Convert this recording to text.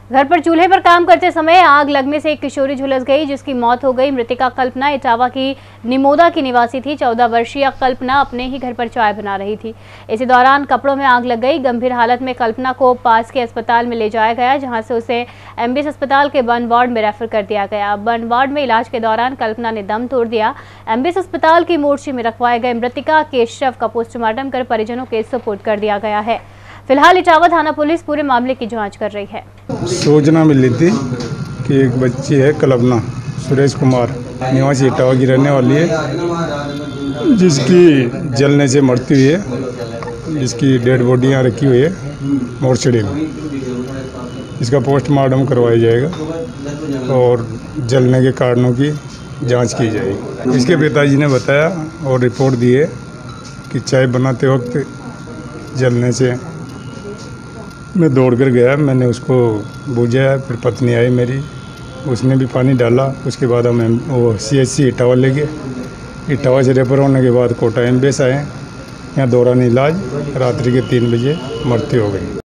घर पर चूल्हे पर काम करते समय आग लगने से एक किशोरी झुलस गई, जिसकी मौत हो गई। मृतका कल्पना इटावा की निमोदा की निवासी थी। 14 वर्षीय कल्पना अपने ही घर पर चाय बना रही थी। इसी दौरान कपड़ों में आग लग गई। गंभीर हालत में कल्पना को पास के अस्पताल में ले जाया गया, जहां से उसे एमबीएस अस्पताल के बर्न वार्ड में रेफर कर दिया गया। बर्न वार्ड में इलाज के दौरान कल्पना ने दम तोड़ दिया। एमबीएस अस्पताल की मोर्चे में रखवाए गए मृतका के शव का पोस्टमार्टम कर परिजनों के सुपुर्द कर दिया गया है। फिलहाल इटावा थाना पुलिस पूरे मामले की जांच कर रही है। सूचना मिली थी कि एक बच्ची है कल्पना सुरेश कुमार निवासी इटावा की रहने वाली है, जिसकी जलने से मृत्यु हुई है, जिसकी डेड बॉडी यहाँ रखी हुई है मोर्चरी में। इसका पोस्टमार्टम करवाया जाएगा और जलने के कारणों की जांच की जाएगी। इसके पिताजी ने बताया और रिपोर्ट दी है कि चाय बनाते वक्त जलने से मैं दौड़ कर गया, मैंने उसको बुझाया, फिर पत्नी आई मेरी, उसने भी पानी डाला। उसके बाद हम वो CHC इटावा ले गए। इटावा से रेफर होने के बाद कोटा एमबीएस आए। यहाँ दौरान इलाज रात्रि के 3 बजे मृत्यु हो गई।